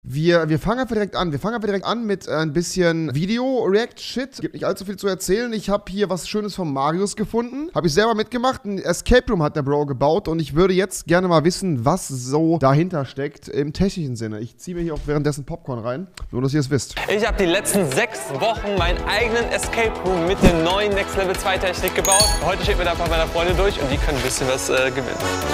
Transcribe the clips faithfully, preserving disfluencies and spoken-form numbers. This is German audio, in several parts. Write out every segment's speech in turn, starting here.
Wir, wir fangen einfach direkt an. Wir fangen einfach direkt an mit äh, ein bisschen Video-React-Shit. Gibt nicht allzu viel zu erzählen. Ich habe hier was Schönes von Marius gefunden. Habe ich selber mitgemacht. Ein Escape Room hat der Bro gebaut. Und ich würde jetzt gerne mal wissen, was so dahinter steckt im technischen Sinne. Ich ziehe mir hier auch währenddessen Popcorn rein. Nur, dass ihr es wisst. Ich habe die letzten sechs Wochen meinen eigenen Escape Room mit der neuen Next Level zwei Technik gebaut. Heute steht mir da ein paar meiner Freunde durch und die können ein bisschen was äh, gewinnen.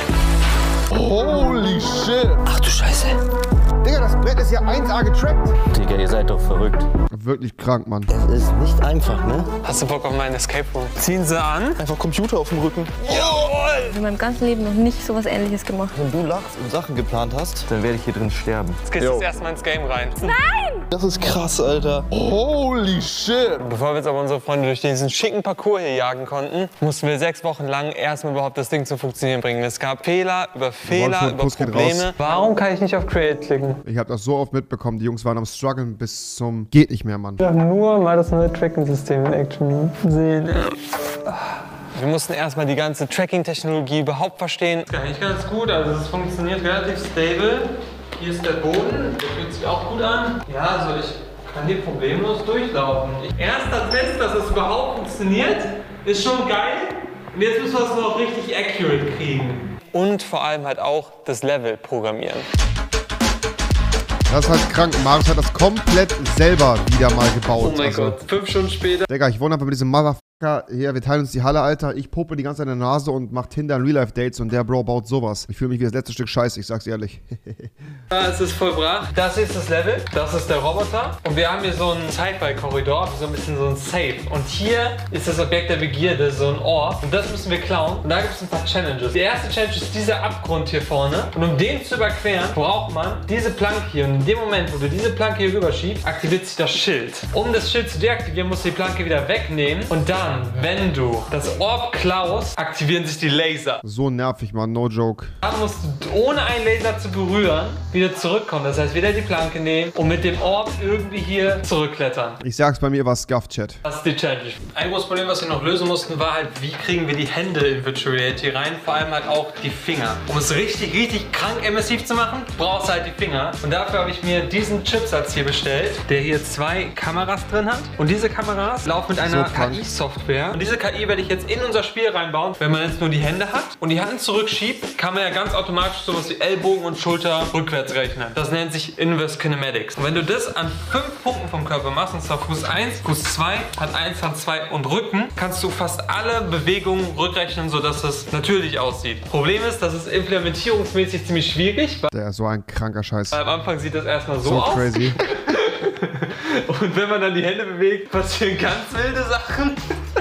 Holy shit! Ach du Scheiße. Digga, das Brett ist ja eins A getrackt. Digga, ihr seid doch verrückt. Wirklich krank, Mann. Das ist nicht einfach, ne? Hast du Bock auf meinen Escape Room? Ziehen sie an. Einfach Computer auf dem Rücken. Jawohl! Ich habe in meinem ganzen Leben noch nicht sowas Ähnliches gemacht. Wenn du lachst und Sachen geplant hast, dann werde ich hier drin sterben. Jetzt gehst du erst mal ins Game rein. Nein! Das ist krass, Alter. Holy shit. Bevor wir jetzt aber unsere Freunde durch diesen schicken Parcours hier jagen konnten, mussten wir sechs Wochen lang erstmal überhaupt das Ding zum Funktionieren bringen. Es gab Fehler über Fehler, über Puss geht Probleme. raus. Warum kann ich nicht auf Create klicken? Ich habe das so oft mitbekommen. Die Jungs waren am struggeln bis zum geht nicht mehr, Mann. Wir haben nur mal das neue Tracking-System in Action sehen. Wir mussten erstmal die ganze Tracking-Technologie überhaupt verstehen. Das ist eigentlich ganz gut, also es funktioniert relativ stable. Hier ist der Boden, der fühlt sich auch gut an. Ja, also ich kann hier problemlos durchlaufen. Erster Test, dass es überhaupt funktioniert, ist schon geil. Und jetzt müssen wir es noch richtig accurate kriegen. Und vor allem halt auch das Level programmieren. Das ist halt krank. Marius hat das komplett selber wieder mal gebaut. Oh mein also, Gott, fünf Stunden später. Digga, ich wohne einfach mit diesem Motherfucker hier. Wir teilen uns die Halle, Alter. Ich pope die ganze Zeit in der Nase und mach Tinder und Real-Life-Dates und der Bro baut sowas. Ich fühle mich wie das letzte Stück Scheiße, ich sag's ehrlich. Ja, es ist vollbracht. Das ist das Level, das ist der Roboter. Und wir haben hier so einen Sci-Fi-Korridor, so ein bisschen so ein Safe. Und hier ist das Objekt der Begierde, so ein Ort. Und das müssen wir klauen. Und da gibt es ein paar Challenges. Die erste Challenge ist dieser Abgrund hier vorne. Und um den zu überqueren, braucht man diese Planke hier. Und in dem Moment, wo du diese Planke hier rüberschiebst, aktiviert sich das Schild. Um das Schild zu deaktivieren, musst du die Planke wieder wegnehmen. Und dann, wenn du das Orb klaust, aktivieren sich die Laser. So nervig, Mann, no joke. Dann musst du, ohne einen Laser zu berühren, wieder zurückkommen. Das heißt, wieder die Planke nehmen und mit dem Orb irgendwie hier zurückklettern. Ich sag's, bei mir war Scuff Chat. Das ist die Challenge. Ein großes Problem, was wir noch lösen mussten, war halt, wie kriegen wir die Hände in Virtual Reality rein? Vor allem halt auch die Finger. Um es richtig, richtig krank immersiv zu machen, brauchst du halt die Finger. Und dafür habe ich mir diesen Chipsatz hier bestellt, der hier zwei Kameras drin hat. Und diese Kameras laufen mit einer So K I-Software. Und diese K I werde ich jetzt in unser Spiel reinbauen. Wenn man jetzt nur die Hände hat und die Hand zurückschiebt, kann man ja ganz automatisch sowas wie Ellbogen und Schulter rückwärts rechnen. Das nennt sich Inverse Kinematics. Und wenn du das an fünf Punkten vom Körper machst, und zwar Fuß eins, Fuß zwei, Hand eins, Hand zwei und Rücken, kannst du fast alle Bewegungen rückrechnen, sodass es natürlich aussieht. Problem ist, das ist implementierungsmäßig ziemlich schwierig. Der ist so ein kranker Scheiß. Am Anfang sieht das erstmal so, So aus. crazy. Und wenn man dann die Hände bewegt, passieren ganz wilde Sachen.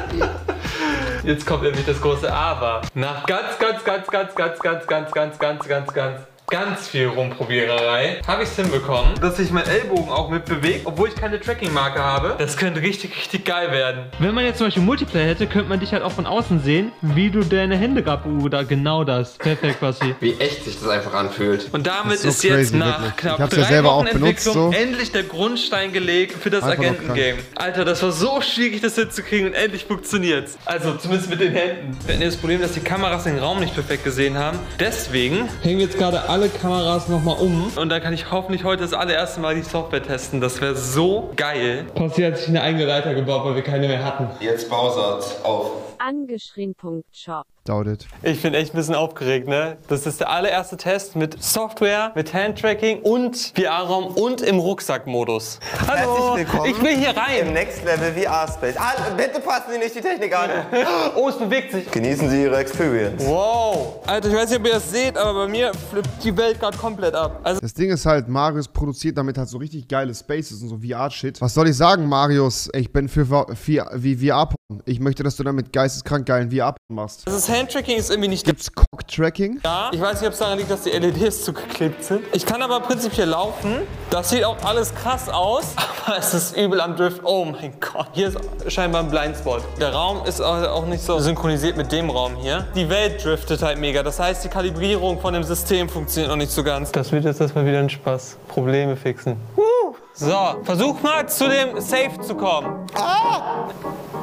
Jetzt kommt nämlich das große Aber. Nach ganz, ganz, ganz, ganz, ganz, ganz, ganz, ganz, ganz, ganz, ganz, ganz viel Rumprobiererei habe ich es hinbekommen, dass sich mein Ellbogen auch mitbewegt, obwohl ich keine Tracking-Marke habe. Das könnte richtig, richtig geil werden. Wenn man jetzt zum Beispiel Multiplayer hätte, könnte man dich halt auch von außen sehen, wie du deine Hände gerade oder genau das. Perfekt, Basti. Wie echt sich das einfach anfühlt. Und damit Das ist ist, so jetzt crazy, nach wirklich. knapp Ich hab's ja drei selber Wochen auch benutzt, Entwicklung so. endlich der Grundstein gelegt für das Einfach noch Agenten-Game. Alter, das war so schwierig, das hinzukriegen und endlich funktioniert's. Also zumindest mit den Händen. Wir hatten ja das Problem, dass die Kameras den Raum nicht perfekt gesehen haben. Deswegen hängen wir jetzt gerade alle Kameras nochmal um. Und dann kann ich hoffentlich heute das allererste Mal die Software testen. Das wäre so geil. Basti hat sich eine eigene Leiter gebaut, weil wir keine mehr hatten. Jetzt Bausatz auf. Angeschrien.shop. Doubt it. Ich bin echt ein bisschen aufgeregt, ne? Das ist der allererste Test mit Software, mit Handtracking und V R-Raum und im Rucksackmodus. Hallo, Herzlich willkommen ich will hier im rein. Next Level V R-Space. Ah, bitte passen Sie nicht die Technik an. Oh, es bewegt sich. Genießen Sie Ihre Experience. Wow. Alter, ich weiß nicht, ob ihr das seht, aber bei mir flippt die Welt gerade komplett ab. Also Das Ding ist halt, Marius produziert damit halt so richtig geile Spaces und so V R-Shit. Was soll ich sagen, Marius? Ich bin für V R-Porn. Ich möchte, dass du damit geisteskrank geilen V R-Porn machst. das Handtracking ist irgendwie nicht Gibt's Cock-Tracking? da. Ich weiß nicht, ob es daran liegt, dass die L E Ds zugeklebt sind. Ich kann aber prinzipiell laufen. Das sieht auch alles krass aus, aber es ist übel am Drift. Oh mein Gott. Hier ist scheinbar ein Blindspot. Der Raum ist auch nicht so synchronisiert mit dem Raum hier. Die Welt driftet halt mega. Das heißt, die Kalibrierung von dem System funktioniert noch nicht so ganz. Das wird jetzt erstmal wieder ein Spaß. Probleme fixen. Woo! So, versuch mal zu dem Safe zu kommen. Ah!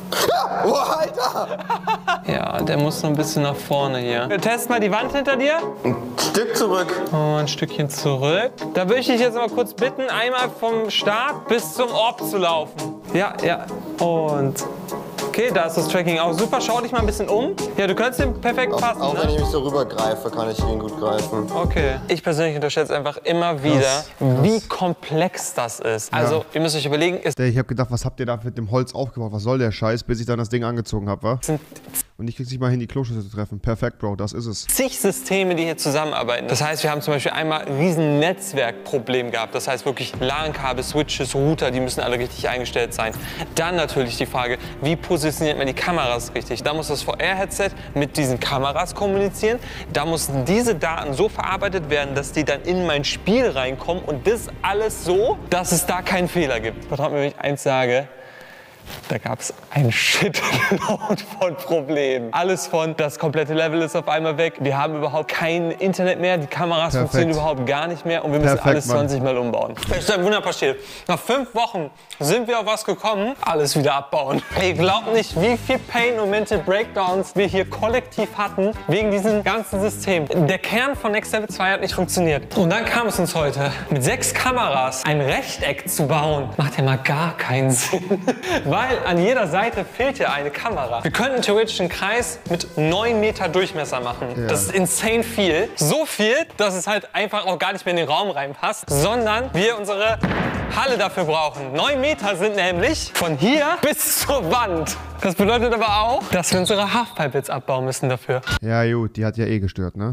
Oh, Alter! Ja, der muss noch ein bisschen nach vorne hier. Wir testen mal die Wand hinter dir. Ein Stück zurück. Oh, ein Stückchen zurück. Da würde ich dich jetzt mal kurz bitten, einmal vom Start bis zum Orb zu laufen. Ja, ja. Und... Okay, da ist das Tracking auch super. Schau dich mal ein bisschen um. Ja, du kannst den perfekt Auch, passen, auch ne? wenn ich mich so rübergreife, kann ich ihn gut greifen. Okay. Ich persönlich unterschätze einfach immer wieder, Krass, krass. wie komplex das ist. Also, Ja. ihr müsst euch überlegen, es Ich habe gedacht, was habt ihr da mit dem Holz aufgebaut? Was soll der Scheiß, bis ich dann das Ding angezogen habe, wa? sind Und ich krieg's nicht mal hin, die Kloschüssel zu treffen. Perfekt, Bro, das ist es. zig Systeme, die hier zusammenarbeiten. Das heißt, wir haben zum Beispiel einmal ein riesen Netzwerkproblem gehabt. Das heißt wirklich LAN-Kabel, Switches, Router, die müssen alle richtig eingestellt sein. Dann natürlich die Frage, wie positioniert man die Kameras richtig? Da muss das V R-Headset mit diesen Kameras kommunizieren. Da müssen diese Daten so verarbeitet werden, dass die dann in mein Spiel reinkommen. Und das alles so, dass es da keinen Fehler gibt. Vertraut mir, wenn ich eins sage. Da gab es einen Shitload von Problemen. Alles von, das komplette Level ist auf einmal weg. Wir haben überhaupt kein Internet mehr. Die Kameras Perfekt. funktionieren überhaupt gar nicht mehr. Und wir müssen Perfekt, alles Mann. zwanzig Mal umbauen. Es ist ein Wunder passiert. Nach fünf Wochen sind wir auf was gekommen. Alles wieder abbauen. Ihr glaubt nicht, wie viel Pain und Mental Breakdowns wir hier kollektiv hatten. Wegen diesem ganzen System. Der Kern von Next Level zwei hat nicht funktioniert. Und dann kam es uns heute, mit sechs Kameras ein Rechteck zu bauen. Macht ja mal gar keinen Sinn. Weil an jeder Seite fehlt ja eine Kamera. Wir könnten theoretisch einen Kreis mit neun Meter Durchmesser machen. Ja. Das ist insane viel. So viel, dass es halt einfach auch gar nicht mehr in den Raum reinpasst, sondern wir unsere Halle dafür brauchen. neun Meter sind nämlich von hier bis zur Wand. Das bedeutet aber auch, dass wir unsere Halfpipe jetzt abbauen müssen dafür. Ja, gut, die hat ja eh gestört, ne?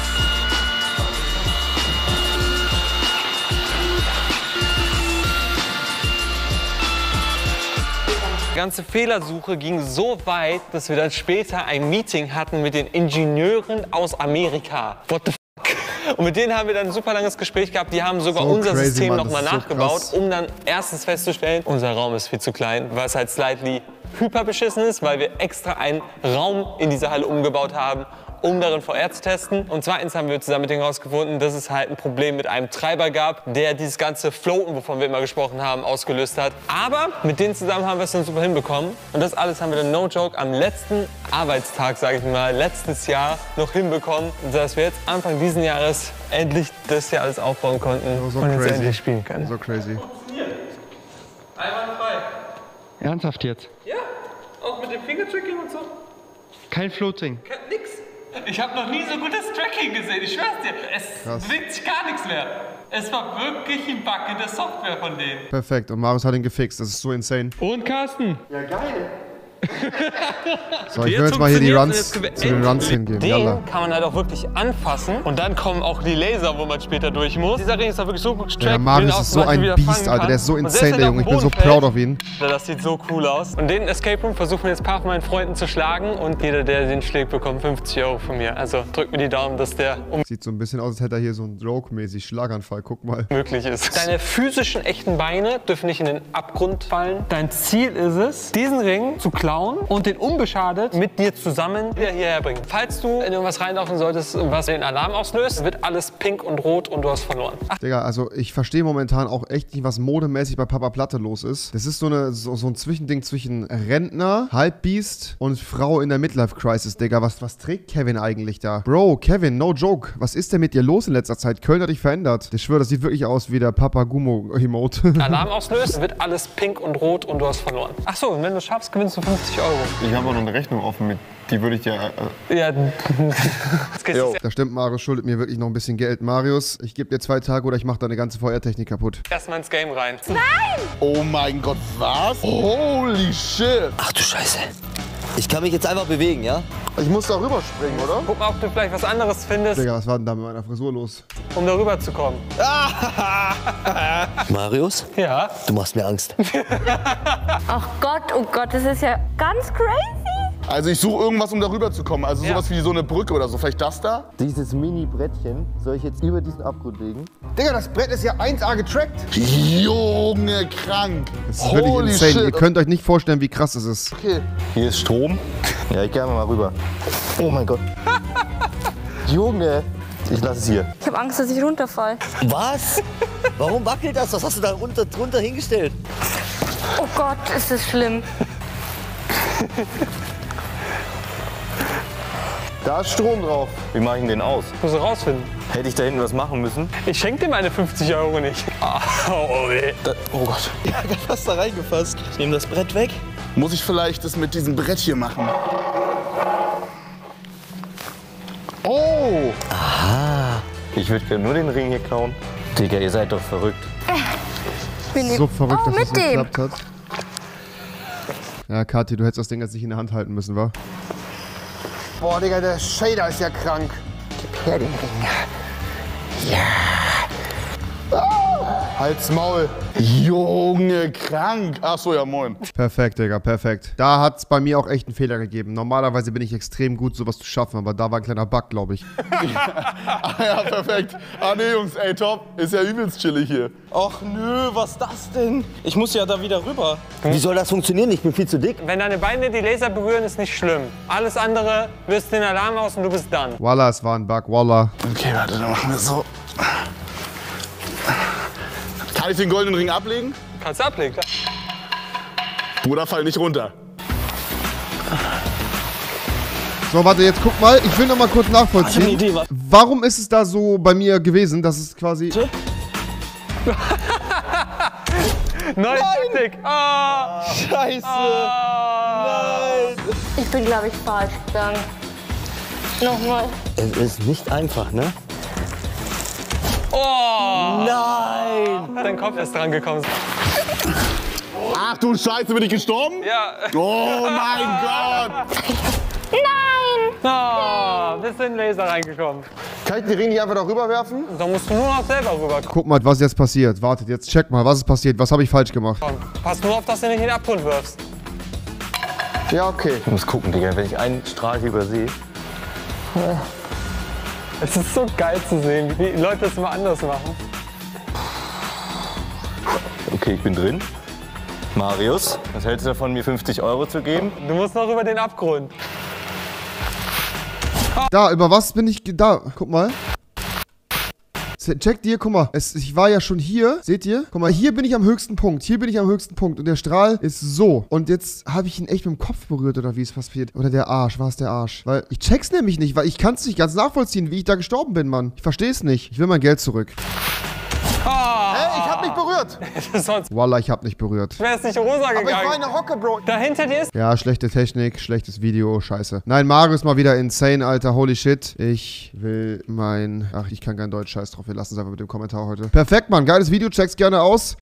Die ganze Fehlersuche ging so weit, dass wir dann später ein Meeting hatten mit den Ingenieuren aus Amerika. What the fuck? Und mit denen haben wir dann ein super langes Gespräch gehabt. Die haben sogar So unser crazy, System Mann, nochmal das ist so nachgebaut, krass. um dann erstens festzustellen, unser Raum ist viel zu klein, weil es halt slightly hyperbeschissen ist, weil wir extra einen Raum in dieser Halle umgebaut haben, um darin V R zu testen. Und zweitens haben wir zusammen mit denen herausgefunden, dass es halt ein Problem mit einem Treiber gab, der dieses ganze Floaten, wovon wir immer gesprochen haben, ausgelöst hat. Aber mit denen zusammen haben wir es dann super hinbekommen. Und das alles haben wir dann, no joke, am letzten Arbeitstag, sage ich mal, letztes Jahr noch hinbekommen, dass wir jetzt Anfang diesen Jahres endlich das hier alles aufbauen konnten So und jetzt crazy. endlich spielen können. So crazy. Einwandfrei. Ernsthaft jetzt? Ja, auch mit dem Fingertracking und so. Kein Floating. Nix. Ich habe noch nie so gutes Tracking gesehen, ich schwör's dir. Es Krass. bewegt sich gar nichts mehr. Es war wirklich ein Bug in der Software von denen. Perfekt. Und Marius hat ihn gefixt. Das ist so insane. Und Carsten? So, ich Jetzt will jetzt mal hier die funktioniert's und Runs jetzt können wir zu den Runs hingeben. Den Yalla. kann man halt auch wirklich anfassen und dann kommen auch die Laser, wo man später durch muss. Dieser Ring ist auch wirklich so gut getrackt. Der wie Marius man ist so auch zum Beispiel ein wieder Biest, fangen Alter. kann. Der ist so Und insane, selbst wenn der er Junge. Ich auf den bin so Boden proud fällt, of ihn. Das sieht so cool aus. Und den Escape Room versuchen wir jetzt ein paar von meinen Freunden zu schlagen und jeder, der den schlägt, bekommt fünfzig Euro von mir. Also drückt mir die Daumen, dass der Sieht so ein bisschen aus, als hätte er hier so einen Joke-mäßig Schlaganfall. Guck mal. unmöglich ist. Deine physischen, echten Beine dürfen nicht in den Abgrund fallen. Dein Ziel ist es, diesen Ring zu klauen und den unbeschadet mit dir zusammen wieder hierher bringen. Falls du in irgendwas reinlaufen solltest, was den Alarm auslöst, wird alles pink und rot und du hast verloren. Ach, Digga, also ich verstehe momentan auch echt nicht, was modemäßig bei Papa Platte los ist. Das ist so, eine, so, so ein Zwischending zwischen Rentner, Halbbiest und Frau in der Midlife-Crisis, Digga. Was, was trägt Kevin eigentlich da? Bro, Kevin, no joke. Was ist denn mit dir los in letzter Zeit? Köln hat dich verändert. Ich schwöre, das sieht wirklich aus wie der Papa Gumo-Emote. Alarm auslöst, wird alles pink und rot und du hast verloren. Ach so, und wenn du es schaffst, gewinnst du fünfzig Euro. Ich habe auch noch eine Rechnung offen mit. Die würde ich dir. Äh, Ja, das geht Da stimmt, Marius schuldet mir wirklich noch ein bisschen Geld. Marius, ich gebe dir zwei Tage oder ich mache deine ganze V R-Technik kaputt. erstmal ins Game rein. Oh mein Gott, was? Holy shit! Ach du Scheiße. Ich kann mich jetzt einfach bewegen, ja? Ich muss da rüberspringen, oder? Guck mal, ob du vielleicht was anderes findest, Digga, was war denn da mit meiner Frisur los? um da rüber zu kommen. Marius, Ja. du machst mir Angst. Ach Gott, oh Gott, das ist ja ganz crazy. Also ich suche irgendwas, um da rüber zu kommen. Also Ja. sowas wie so eine Brücke oder so. Vielleicht das da? Dieses Mini-Brettchen soll ich jetzt über diesen Abgrund legen? Digga, das Brett ist ja eins A getrackt. Junge, krank. Das ist wirklich Holy insane. shit. Ihr könnt euch nicht vorstellen, wie krass es ist. Okay. Hier ist Strom. Ja, ich gehe mal rüber. Oh mein Gott. Junge. Ich lasse es hier. Ich habe Angst, dass ich runterfall. Was? Warum wackelt das? Was hast du da runter, drunter hingestellt? Oh Gott, ist das schlimm. Da ist Strom drauf. Wie mache ich denn den aus? Muss ich rausfinden. Hätte ich da hinten was machen müssen? Ich schenke dir meine fünfzig Euro nicht. Oh, ey. Da, oh Gott. Ja, ich hab fast da reingefasst. Ich nehme das Brett weg. Muss ich vielleicht das mit diesem Brett hier machen? Oh! Aha. Ich würde gerne nur den Ring hier klauen. Digga, ihr seid doch verrückt. So verrückt, Oh, dass das mit dem. geklappt hat. Ja, Kathi, du hättest das Ding jetzt nicht in der Hand halten müssen, wa? Boah, Digga, der Shader ist ja krank. Gib her den Ring. Halt's Maul. Junge, krank. Ach so, ja, moin. Perfekt, Digga, perfekt. Da hat es bei mir auch echt einen Fehler gegeben. Normalerweise bin ich extrem gut, sowas zu schaffen, aber da war ein kleiner Bug, glaube ich. Ah, ja, perfekt. Ah, nee, Jungs, ey, top. Ist ja übelst chillig hier. Och nö, was ist das denn? Ich muss ja da wieder rüber. Wie soll das funktionieren? Ich bin viel zu dick. Wenn deine Beine die Laser berühren, ist nicht schlimm. Alles andere, löst den Alarm aus und du bist dann. Voila, es war ein Bug, voila. Okay, warte, dann machen wir so. Kann ich den goldenen Ring ablegen? Kannst du ablegen, klar. Bruder, fall nicht runter. So, warte, jetzt guck mal. Ich will noch mal kurz Ich hab eine nachvollziehen. Idee, was? Warum ist es da so bei mir gewesen, dass es quasi... Neue Taktik. Ah. Scheiße. Ah. Ich bin, glaube ich, falsch gegangen. Nochmal. Es ist nicht einfach, ne? Oh. Nein! Dein Kopf ist dran gekommen. Ach du Scheiße, bin ich gestorben? Ja. Oh mein Gott! Nein! Oh, bist in den Laser reingekommen. Kann ich den Ring hier einfach da rüberwerfen? Da musst du nur noch selber rüberkommen. Guck mal, was jetzt passiert. Wartet, jetzt check mal, was ist passiert? Was habe ich falsch gemacht? Pass nur auf, dass du nicht in den Abgrund wirfst. Ja, okay. Ich muss gucken, Digga, wenn ich einen Strahl hier übersehe. Es ist so geil zu sehen, wie die Leute das immer anders machen. Okay, ich bin drin. Marius, was hältst du davon, mir fünfzig Euro zu geben? Du musst noch über den Abgrund. Da, über was bin ich... ge- Da, guck mal. Checkt ihr, guck mal. Es, ich war ja schon hier. Seht ihr? Guck mal, hier bin ich am höchsten Punkt. Hier bin ich am höchsten Punkt. Und der Strahl ist so. Und jetzt habe ich ihn echt mit dem Kopf berührt, oder wie es passiert. Oder der Arsch. War es der Arsch? Weil ich check's nämlich nicht, weil ich kann es nicht ganz nachvollziehen, wie ich da gestorben bin, Mann. Ich verstehe es nicht. Ich will mein Geld zurück. Hey, ich hab mich berührt! Sonst Wallah, ich hab nicht berührt. wäre es nicht rosa gegangen. der Hocke, Bro. Da hinter dir ist... Ja, schlechte Technik, schlechtes Video, scheiße. Nein, Mario ist mal wieder insane, Alter, holy shit. Ich will mein... Ach, ich kann kein Deutsch, scheiß drauf, wir lassen es einfach mit dem Kommentar heute. Perfekt, Mann, geiles Video, check's gerne aus.